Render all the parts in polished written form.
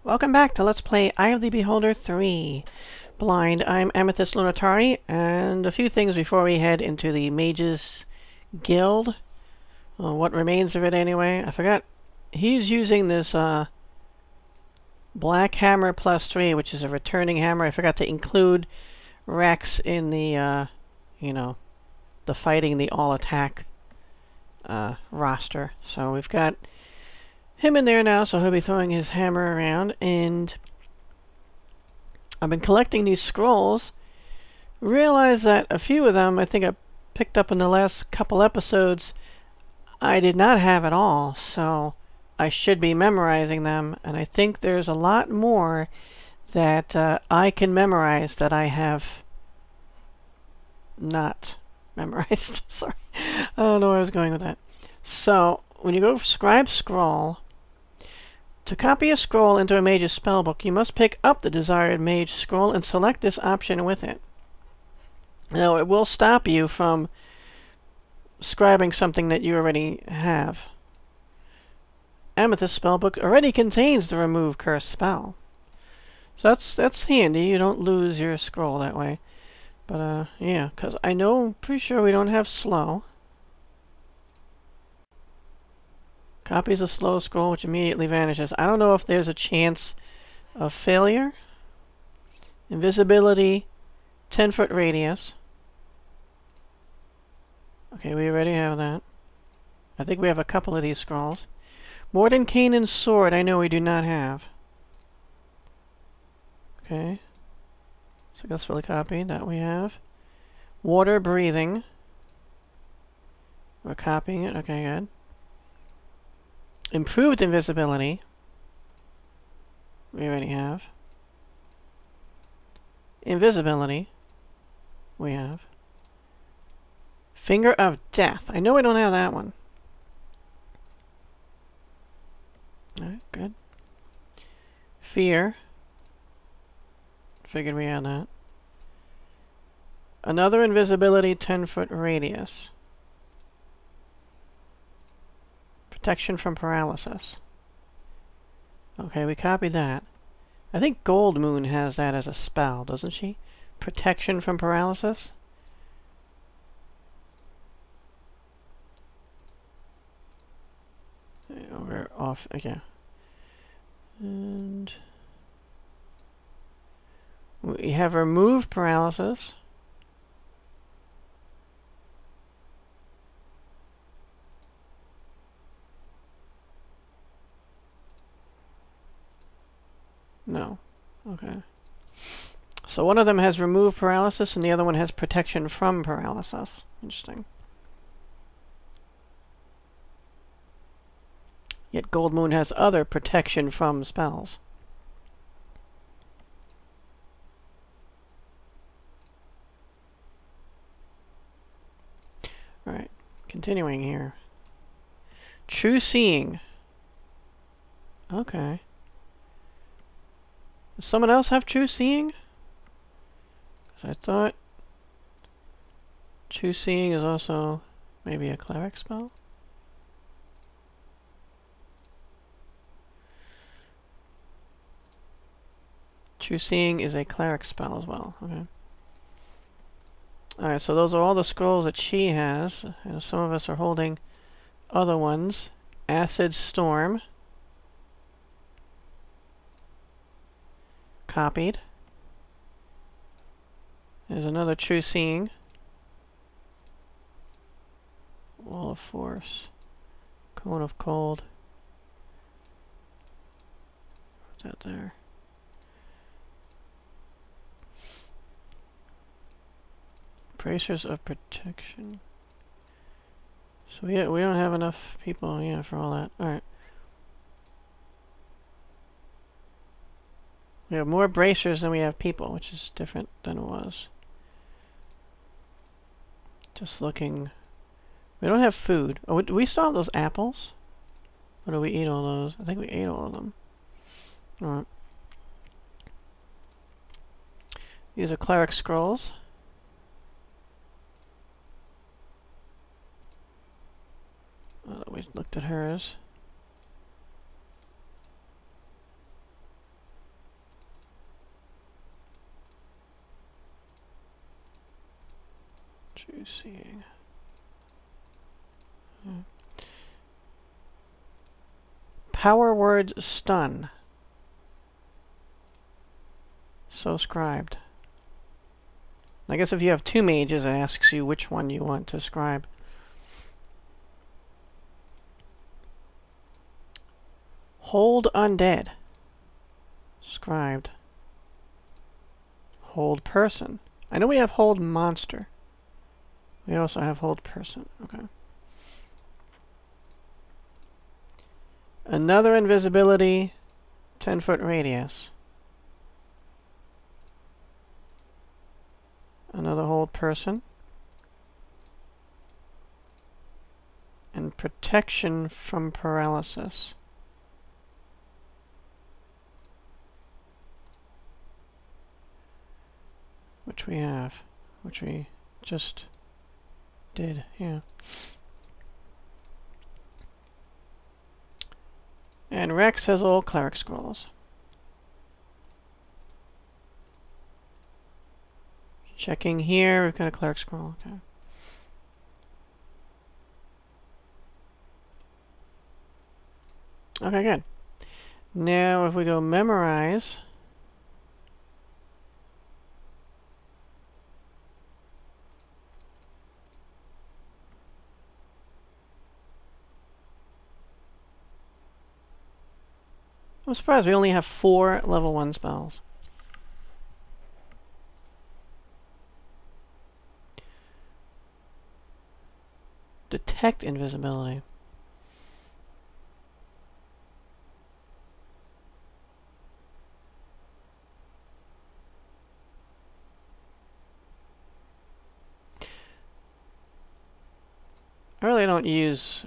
Welcome back to Let's Play Eye of the Beholder 3. Blind, I'm Amethyst Lunatari, and a few things before we head into the Mages Guild. What remains of it anyway. I forgot. He's using this Black Hammer +3, which is a returning hammer. I forgot to include Rex in the, the fighting the all-attack roster. So we've got him in there now, so he'll be throwing his hammer around, and I've been collecting these scrolls. Realize that a few of them, I think I picked up in the last couple episodes, I did not have at all, so I should be memorizing them, and I think there's a lot more that I can memorize that I have not memorized. Sorry, I don't know where I was going with that. So, when you go Scribe Scroll, to copy a scroll into a mage's spellbook, you must pick up the desired mage scroll and select this option with it. Now, it will stop you from scribing something that you already have. Amethyst spellbook already contains the remove curse spell. So that's handy. You don't lose your scroll that way. But, yeah, because I know, pretty sure we don't have slow. Copies a slow scroll which immediately vanishes. I don't know if there's a chance of failure. Invisibility, 10-foot radius. Okay, we already have that. I think we have a couple of these scrolls. Mordenkainen's sword, I know we do not have. Okay. Successfully copied, that we have. Water breathing. We're copying it, okay, good. Improved invisibility. We already have. Invisibility. We have. Finger of Death. I know we don't have that one. Alright, good. Fear. Figured we had that. Another invisibility 10-foot radius. Protection from paralysis. Okay, we copied that. I think Gold Moon has that as a spell, doesn't she? Protection from paralysis? We're off, okay. And we have remove paralysis. No. Okay. So one of them has remove paralysis and the other one has protection from paralysis. Interesting. Yet Gold Moon has other protection from spells. Alright, continuing here. True Seeing. Okay. Does someone else have True Seeing? Because I thought True Seeing is also maybe a cleric spell? True Seeing is a cleric spell as well. Okay. Alright, so those are all the scrolls that she has. And some of us are holding other ones. Acid Storm. Copied. There's another True Seeing. Wall of Force. Cone of Cold. Put that there. Bracers of Protection. So yeah, we don't have enough people, yeah, for all that. Alright. We have more bracers than we have people, which is different than it was. Just looking. We don't have food. Oh, do we still have those apples? Or do we eat all those? I think we ate all of them. Alright. These are cleric scrolls. We looked at hers. True seeing. Power word stun. So scribed. I guess if you have two mages, it asks you which one you want to scribe. Hold undead. Scribed. Hold person. I know we have hold monster. We also have hold person. Okay. Another invisibility, 10-foot radius. Another hold person. And protection from paralysis. Which we have. Which we just did, yeah. And Rex has all cleric scrolls. Checking here, we've got a cleric scroll, okay. Okay, good. Now if we go memorize, I'm surprised we only have 4 level 1 spells. Detect invisibility. I really don't use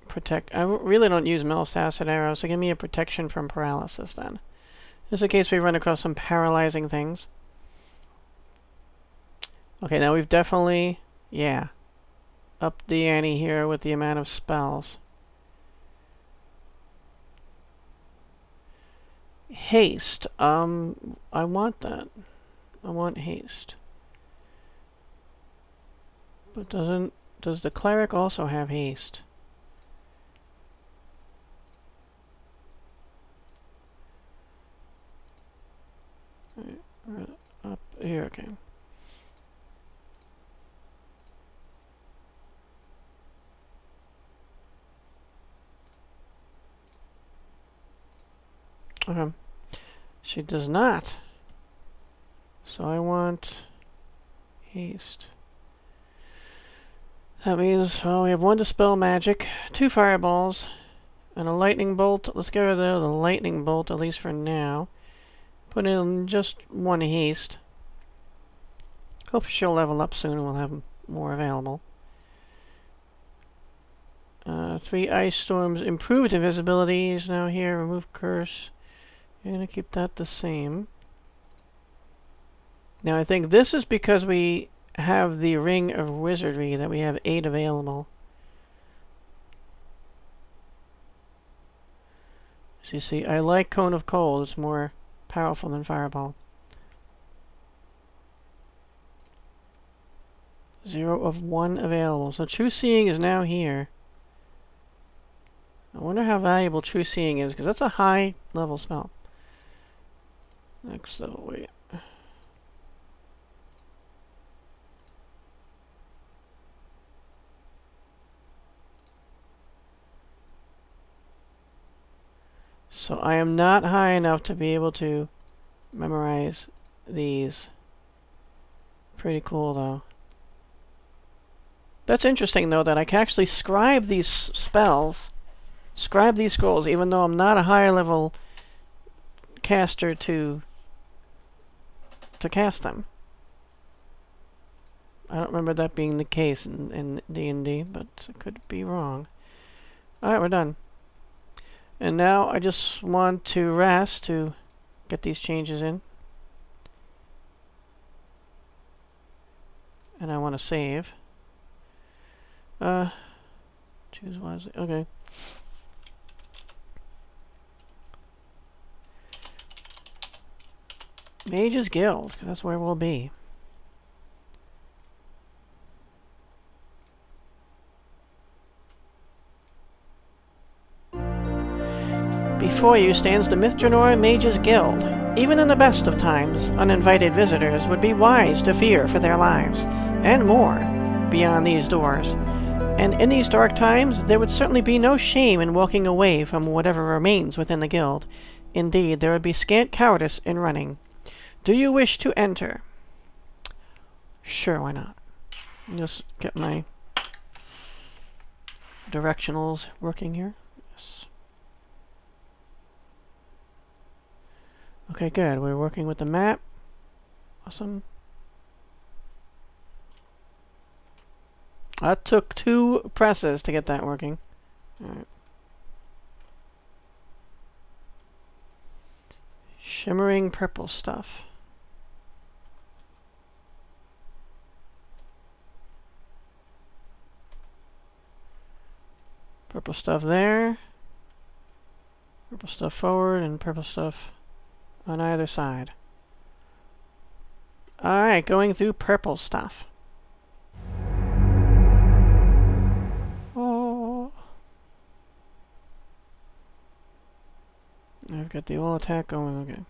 Mel's acid arrows, so give me a protection from paralysis then. Just in case we run across some paralyzing things. Okay, now we've definitely, yeah, upped the ante here with the amount of spells. Haste. I want that. I want haste. But does the cleric also have haste? Up here, okay. Okay. She does not. So I want haste. That means, well, we have 1 dispel magic, 2 fireballs, and a lightning bolt. Let's get rid of the lightning bolt, at least for now. Put in just 1 haste. Hope she'll level up soon and we'll have more available. 3 ice storms, improved invisibility is now here. Remove curse. I'm going to keep that the same. Now I think this is because we have the ring of wizardry, that we have 8 available. So you see, I like Cone of Cold. It's more powerful than Fireball. 0 of 1 available. So True Seeing is now here. I wonder how valuable True Seeing is, because that's a high level spell. Next level, wait. So I am not high enough to be able to memorize these. Pretty cool, though. That's interesting, though, that I can actually scribe these spells, scribe these scrolls, even though I'm not a higher level caster to cast them. I don't remember that being the case in D&D, but I could be wrong. Alright, we're done. And now I just want to rest to get these changes in. And I want to save. Choose wisely. Okay. Mage's Guild, 'cause that's where we'll be. Before you stands the Myth Drannor Mages Guild. Even in the best of times, uninvited visitors would be wise to fear for their lives, and more, beyond these doors. And in these dark times, there would certainly be no shame in walking away from whatever remains within the guild. Indeed, there would be scant cowardice in running. Do you wish to enter? Sure, why not? Just get my directionals working here. Yes. Okay, good. We're working with the map. Awesome. That took 2 presses to get that working. Alright. Shimmering purple stuff. Purple stuff there. Purple stuff forward and purple stuff on either side. Alright, going through purple stuff. Oh. I've got the all attack going, okay.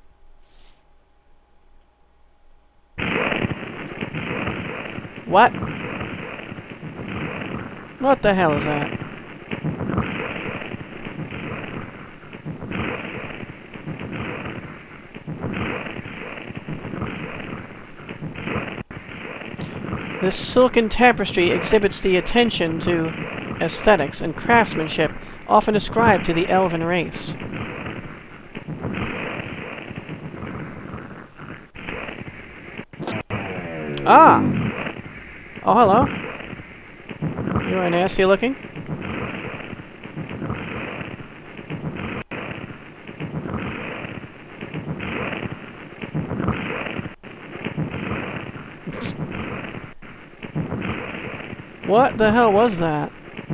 What? What the hell is that? This silken tapestry exhibits the attention to aesthetics and craftsmanship often ascribed to the elven race. Ah! Oh, hello. You are nasty looking. What the hell was that?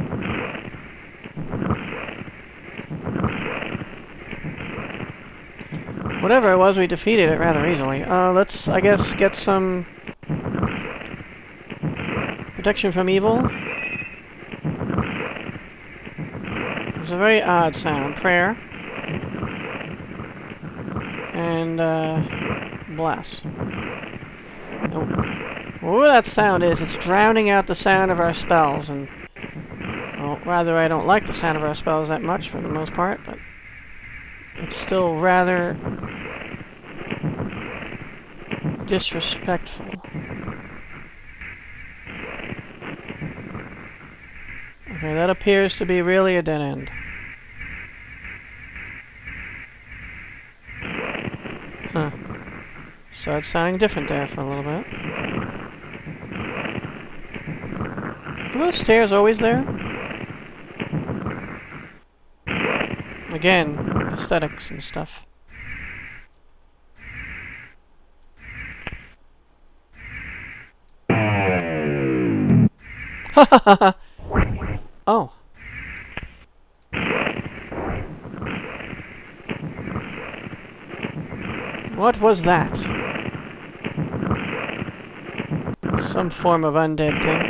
Whatever it was, we defeated it rather easily. Let's, I guess, get some protection from evil. It's a very odd sound. Prayer. And, bless. Whatever that sound is, it's drowning out the sound of our spells, and... well, rather, I don't like the sound of our spells that much, for the most part, but... it's still rather... disrespectful. Okay, that appears to be really a dead end. Huh. So it's sounding different there for a little bit. Are those stairs always there? Again, aesthetics and stuff. Oh. What was that? Some form of undead thing.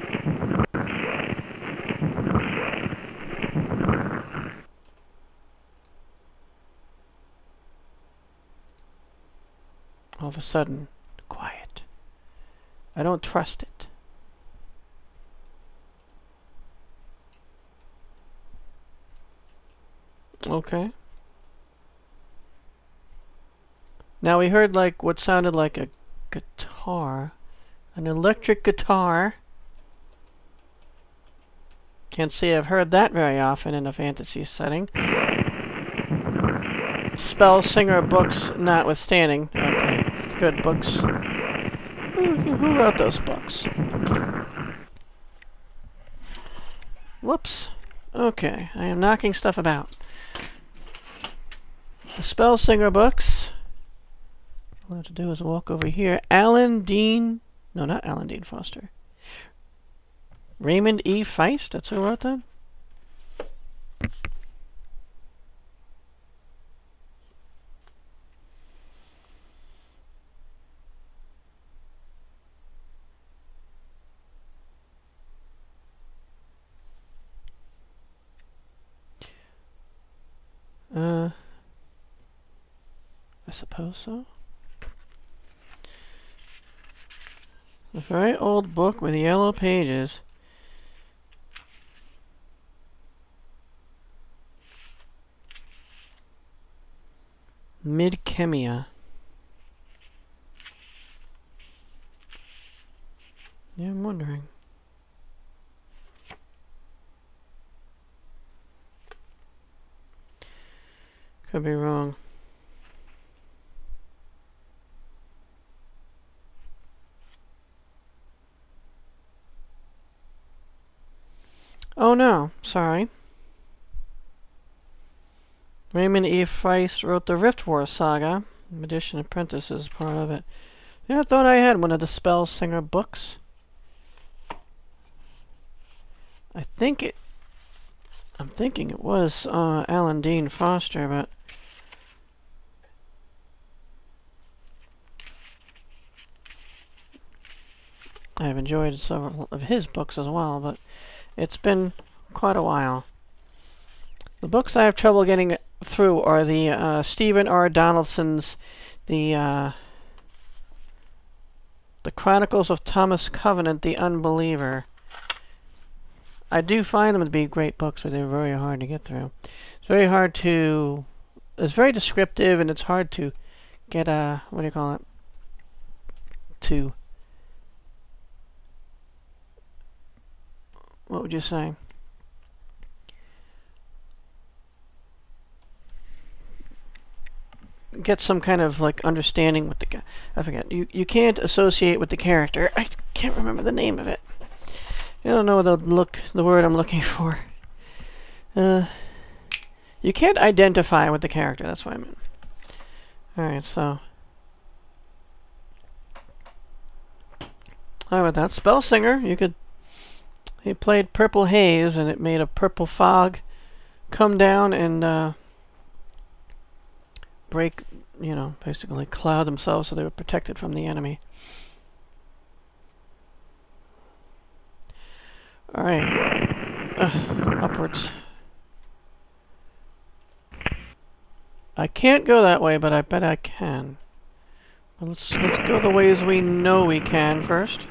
All of a sudden, quiet. I don't trust it. Okay. Now we heard like what sounded like a guitar. An electric guitar. Can't say I've heard that very often in a fantasy setting. Spell singer books notwithstanding. Okay. Good books. Who wrote those books? Whoops. Okay, I am knocking stuff about. The spell singer books. All I have to do is walk over here. Alan Dean... no, not Alan Dean Foster. Raymond E. Feist? That's who wrote them? I suppose so. A very old book with yellow pages. Mid-Chemia. Yeah, I'm wondering. Could be wrong. Oh no, sorry. Raymond E. Feist wrote the Rift Wars saga. Magician Apprentice is part of it. Yeah, I thought I had one of the Spellsinger books. I'm thinking it was Alan Dean Foster, but I've enjoyed several of his books as well, but it's been quite a while. The books I have trouble getting through are the Stephen R. Donaldson's the Chronicles of Thomas Covenant, the Unbeliever. I do find them to be great books, but they're very hard to get through. It's very hard to... It's very descriptive, and it's hard to get a... What do you call it? To... What would you say? Get some kind of like understanding with the... I forget. You can't associate with the character. I can't remember the name of it. I don't know the word I'm looking for. You can't identify with the character. That's what I meant. Alright, so... How about that? Spellsinger, you could... He played Purple Haze, and it made a purple fog come down and break, you know, basically cloud themselves so they were protected from the enemy. Alright. Upwards. I can't go that way, but I bet I can. Well, let's go the ways we know we can first.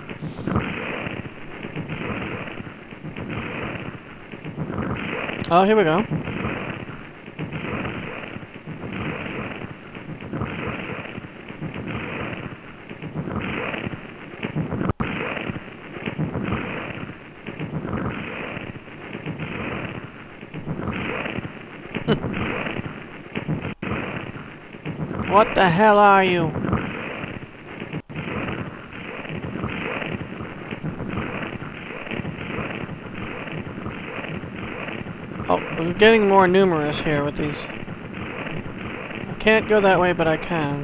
Oh, here we go. What the hell are you? Oh, we're getting more numerous here with these. I can't go that way, but I can.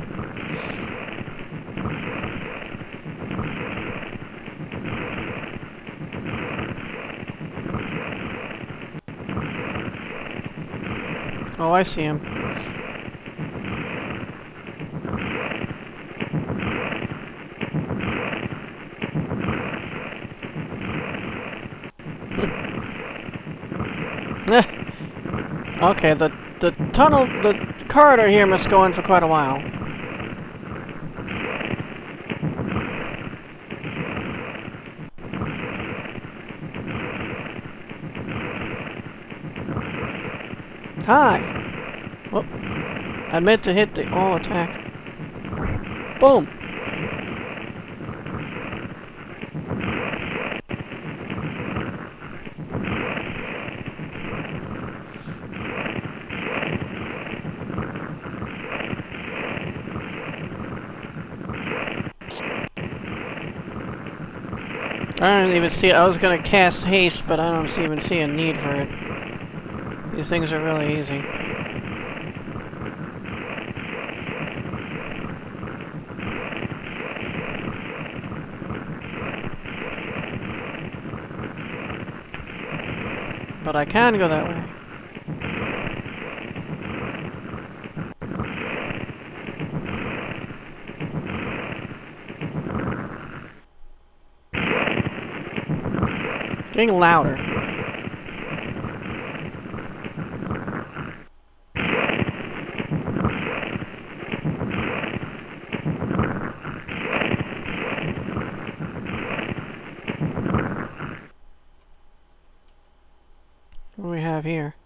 Oh, I see him. Okay, the tunnel, the corridor here must go on for quite a while. Hi! Whoop. I meant to hit the all attack. Boom! I don't even see... I was gonna cast haste, but I don't even see a need for it. These things are really easy. But I can go that way. Getting louder. What do we have here?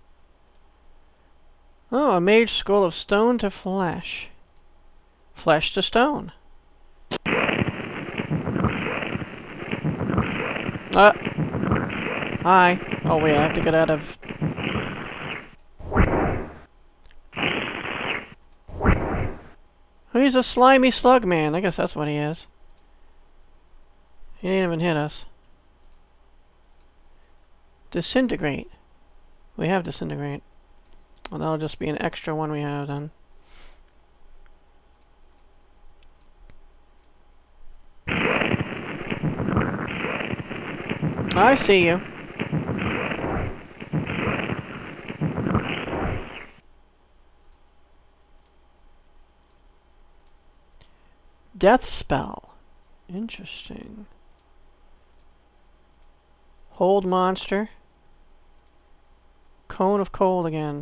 Oh, a mage scroll of stone to flesh. Flesh to stone. Hi. Oh wait, I have to get out of... Oh, he's a slimy slug man. I guess that's what he is. He didn't even hit us. Disintegrate. We have disintegrate. Well, that'll just be an extra one we have then. I see you. Death spell. Interesting. Hold monster. Cone of cold again.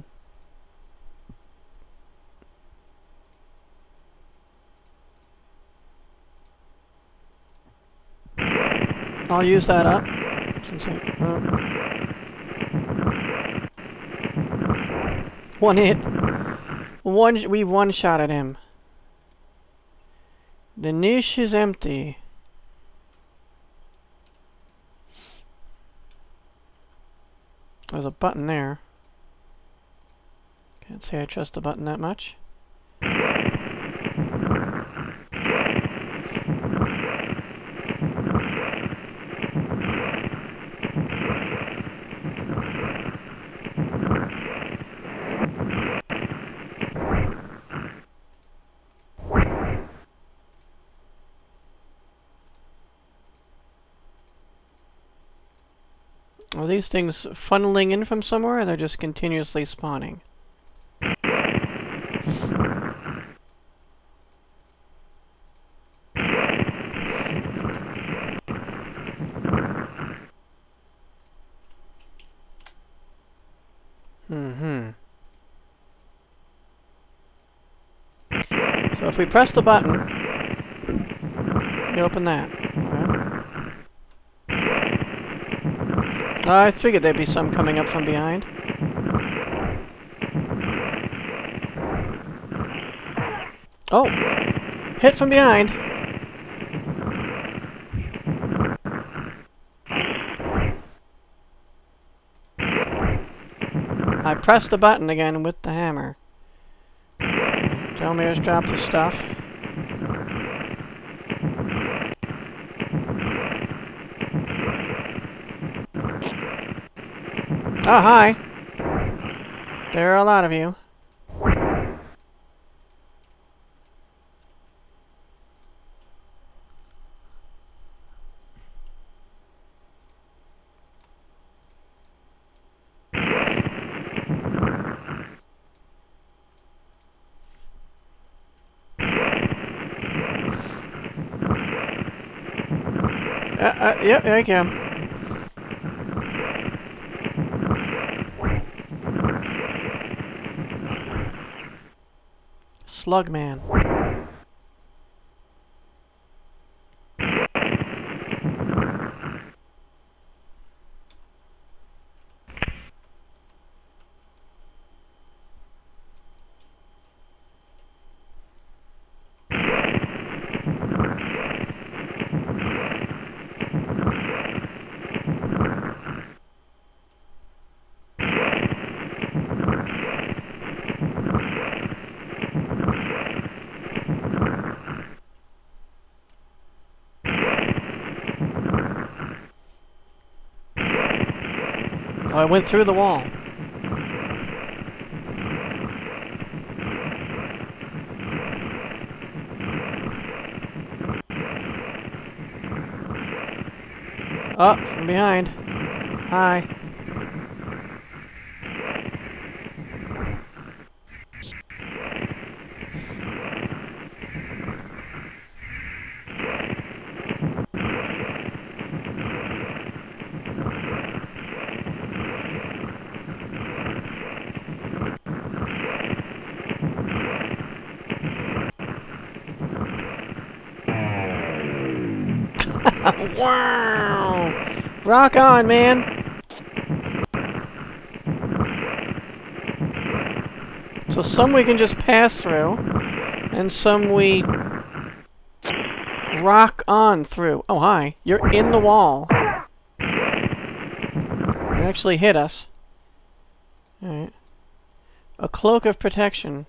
I'll use that up. One hit. We one-shotted him. The niche is empty. There's a button there. Can't say I trust the button that much. Are these things funneling in from somewhere, or they're just continuously spawning? So if we press the button, we open that. Okay. I figured there'd be some coming up from behind. Oh! Hit from behind! I pressed the button again with the hammer. Gelmir's dropped his stuff. Oh, hi! There are a lot of you. Yep, there you go. Slugman. Oh, I went through the wall. Oh, from behind. Hi. Wow! Rock on, man! So some we can just pass through, and some we rock on through. Oh, hi. You're in the wall. You actually hit us. Alright. A cloak of protection.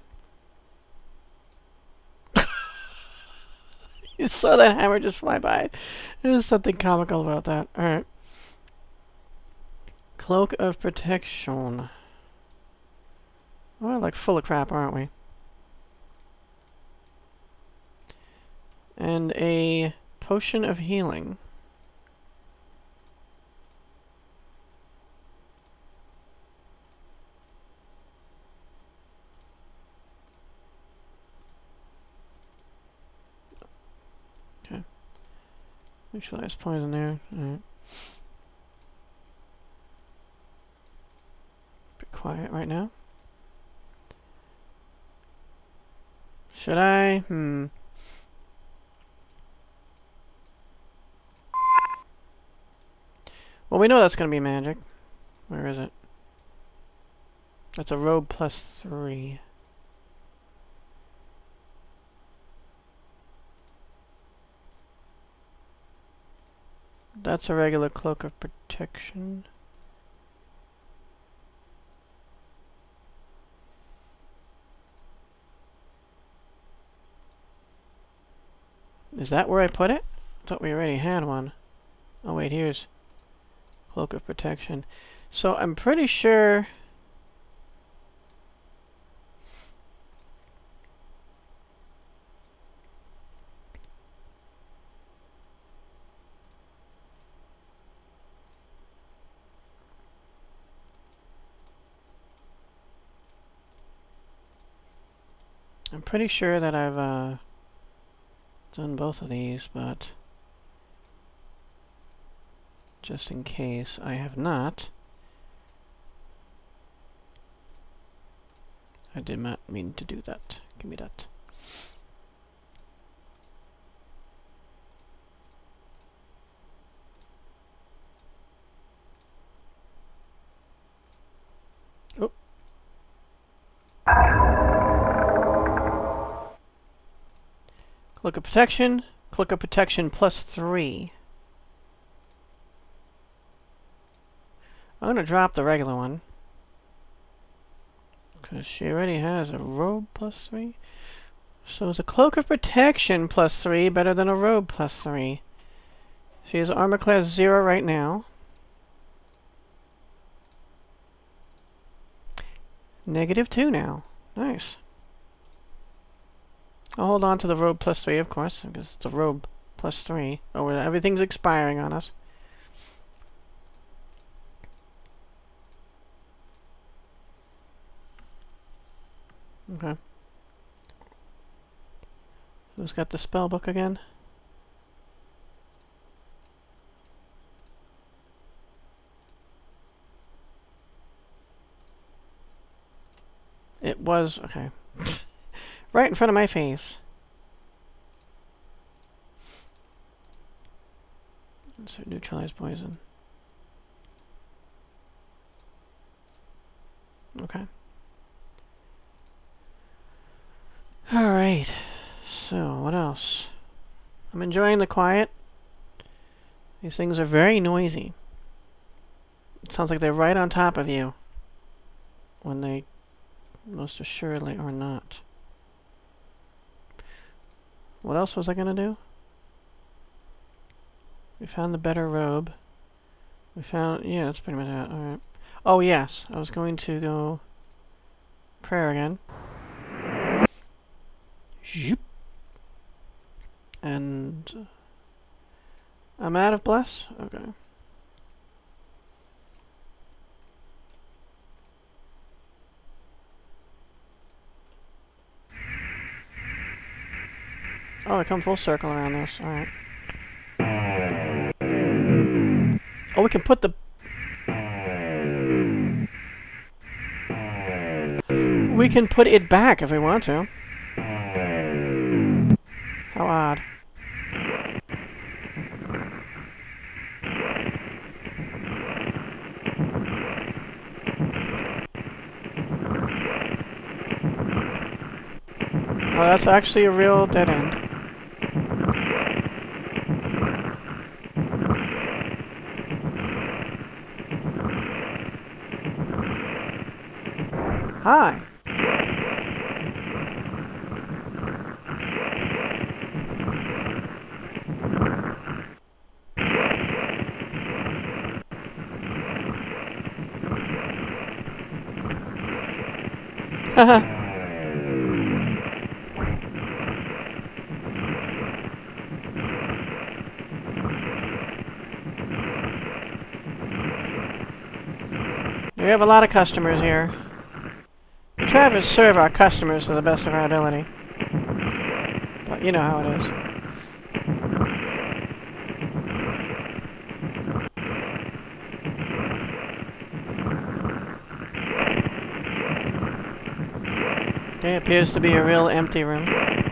You saw that hammer just fly by. There's something comical about that. Alright. Cloak of protection. We're like full of crap, aren't we? And a potion of healing. Okay. Make sure there's poison there. Alright. Be quiet right now. Should I? Well, we know that's going to be magic. Where is it? That's a robe +3. That's a regular cloak of protection. Is that where I put it? I thought we already had one. Oh wait, here's cloak of protection. So I'm pretty sure... I'm pretty sure that I've done both of these, but just in case I have not, I did not mean to do that. Give me that. Oh. Cloak of protection. Cloak of protection +3. I'm going to drop the regular one, because she already has a robe +3. So is a cloak of protection +3 better than a robe +3? She has armor class 0 right now. -2 now. Nice. I'll hold on to the robe +3, of course, because it's a robe +3. Oh, everything's expiring on us. Okay. Who's got the spell book again? It was... okay. Right in front of my face. So neutralize poison. Okay. Alright. So, what else? I'm enjoying the quiet. These things are very noisy. It sounds like they're right on top of you, when they most assuredly are not. What else was I gonna do? We found the better robe. We found... yeah, that's pretty much it. Alright. Oh, yes. I was going to go... prayer again. Zoop. And... I'm out of bless? Okay. Oh, I come full circle around this. Alright. Oh, we can put the... we can put it back if we want to. How odd. Oh, that's actually a real dead end. Hi. Haha. We have a lot of customers here. We try to serve our customers to the best of our ability. But you know how it is. Okay, appears to be a real empty room.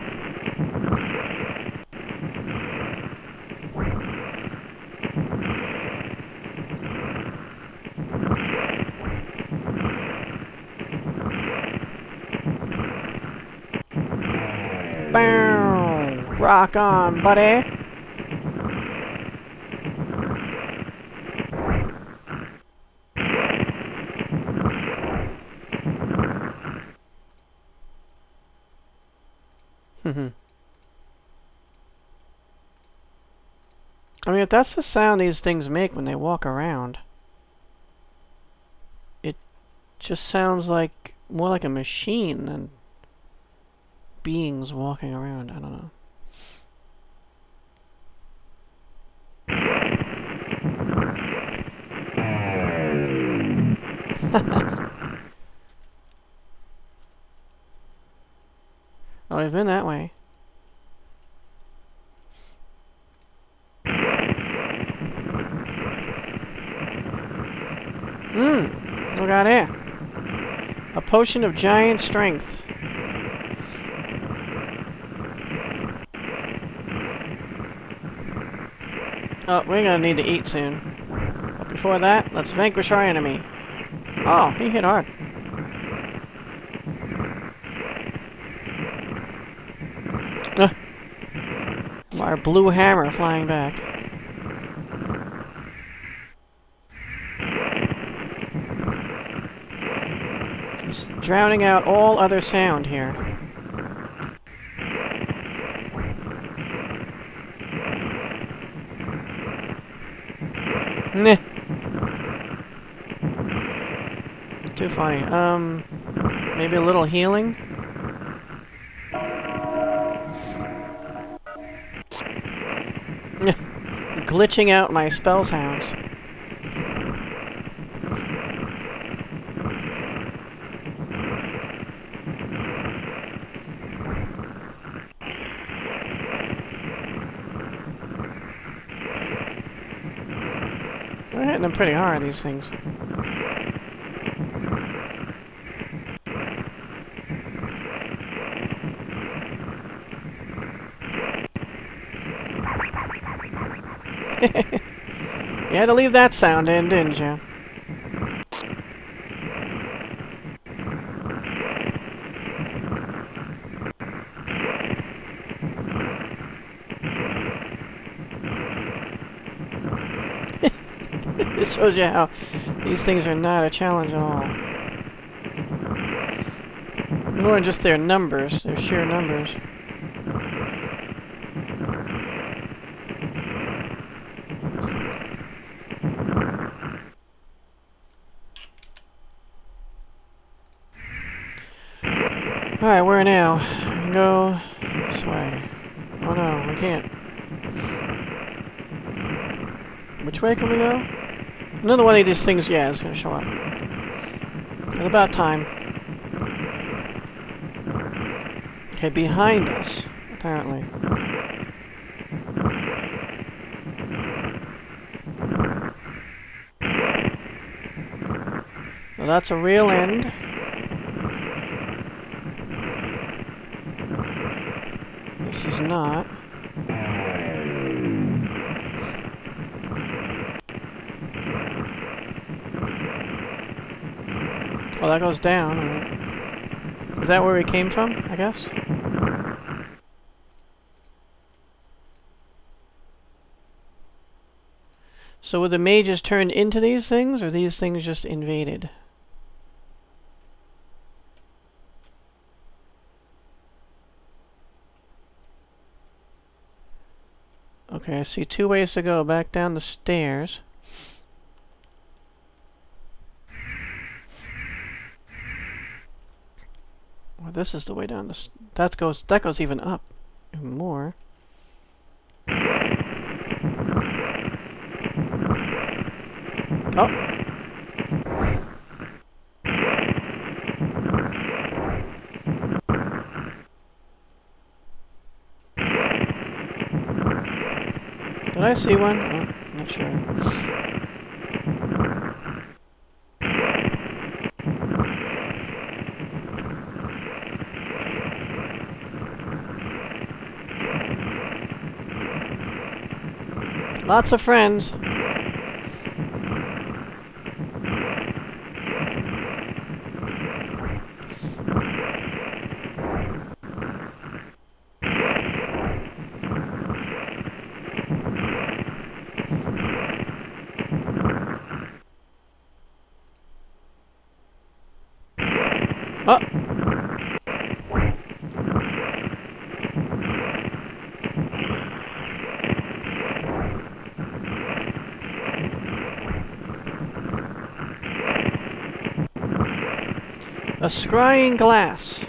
Bow! Rock on, buddy! I mean, if that's the sound these things make when they walk around, it just sounds like more like a machine than beings walking around. I don't know. Oh, we've been that way. What we got here? A potion of giant strength. Oh, we're gonna need to eat soon. But before that, let's vanquish our enemy. Oh, he hit hard. Our blue hammer flying back. Just drowning out all other sound here. Nah. Too funny. Maybe a little healing? Glitching out my spell sounds. We're hitting them pretty hard, these things. You had to leave that sound in, didn't you? It shows you how these things are not a challenge at all. More than just their numbers, their sheer numbers. Alright, where now? We can go this way. Oh no, we can't. Which way can we go? Another one of these things, yeah, is going to show up. It's about time. Okay, behind us, apparently. Well, that's a real end. This is not. Oh, that goes down. Is that where we came from, I guess? So were the mages turned into these things, or these things just invaded? Okay, I see 2 ways to go. Back down the stairs. Well, this is the way down the... That goes even up. Even more. Oh! Did I see one? Oh, not sure. Lots of friends. Oh! A scrying glass.